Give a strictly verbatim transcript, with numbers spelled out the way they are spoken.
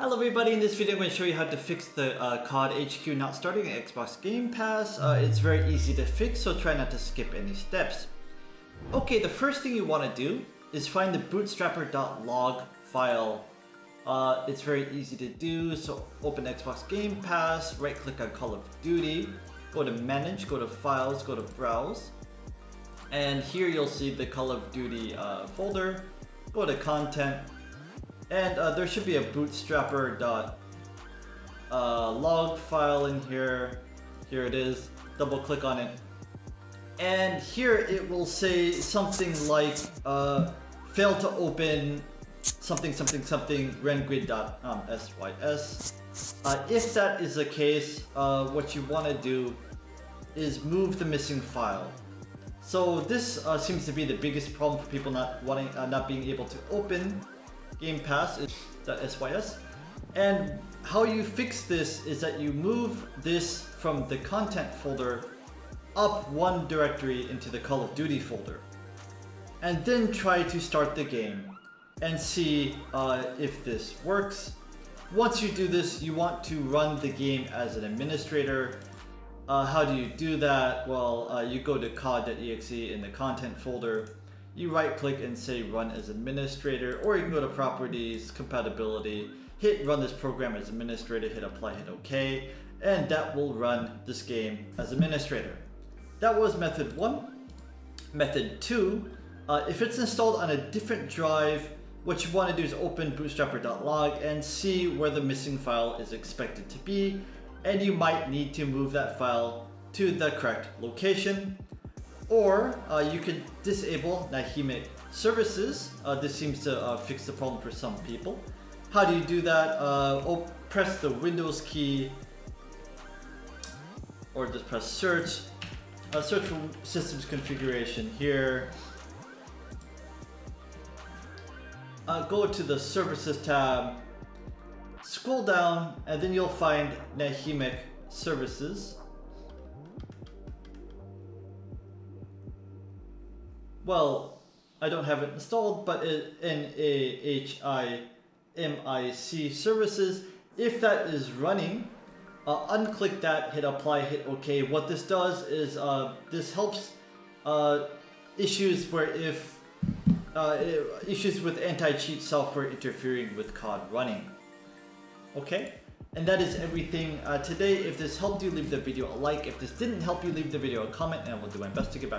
Hello everybody, in this video I'm going to show you how to fix the uh, C O D H Q not starting in Xbox Game Pass. Uh, it's very easy to fix, so try not to skip any steps. Okay, the first thing you want to do is find the bootstrapper dot log file. Uh, it's very easy to do, so open Xbox Game Pass, right click on Call of Duty, go to Manage, go to Files, go to Browse, and here you'll see the Call of Duty uh, folder. Go to Content, and uh, there should be a bootstrapper dot log file in here. Here it is. Double click on it. And here it will say something like uh, fail to open something something something rengrid dot s y s. Uh, if that is the case, uh, what you want to do is move the missing file. So this uh, seems to be the biggest problem for people not wanting, uh, not being able to open Game Pass is .sys. And how you fix this is that you move this from the content folder up one directory into the Call of Duty folder, and then try to start the game and see uh, if this works. Once you do this, you want to run the game as an administrator. Uh, how do you do that? Well, uh, you go to C O D dot E X E in the content folder. You right click and say run as administrator, or you can go to properties, compatibility, hit run this program as administrator, hit apply, hit OK, and that will run this game as administrator. That was method one. Method two, uh, if it's installed on a different drive, what you want to do is open bootstrapper dot log and see where the missing file is expected to be, and you might need to move that file to the correct location. Or uh, you could disable Nahimic services. Uh, this seems to uh, fix the problem for some people. How do you do that? Uh, oh, press the Windows key, or just press search. Uh, search for systems configuration here. Uh, go to the services tab, scroll down, and then you'll find Nahimic services. Well, I don't have it installed, but it, N A H I M I C services. If that is running, uh, unclick that, hit apply, hit OK. What this does is uh, this helps uh, issues where if uh, issues with anti-cheat software interfering with C O D running. Okay, and that is everything uh, today. If this helped you, leave the video a like. If this didn't help you, leave the video a comment, and I will do my best to get back.